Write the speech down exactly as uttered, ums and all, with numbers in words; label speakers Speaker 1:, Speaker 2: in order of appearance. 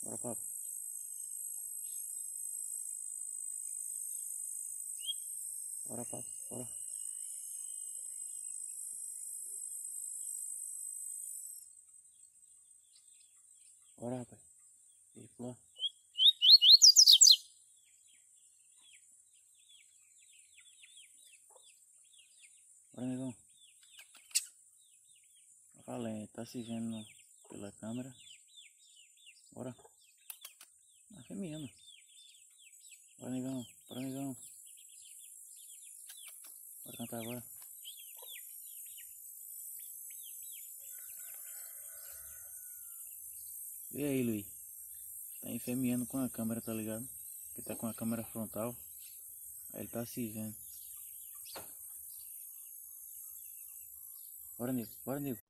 Speaker 1: Bora, papo. Bora, papo. Bora. Bora, rapaz. E pula. Bora, negão. Falei, tá se vendo no, pela câmera. Bora. Ah, femiano. Bora, negão. Bora, negão. Bora cantar agora. E aí, Luiz? Tá enfermeando com a câmera, tá ligado? Que tá com a câmera frontal. Aí ele tá se vendo. Bora, nego. Bora, nego.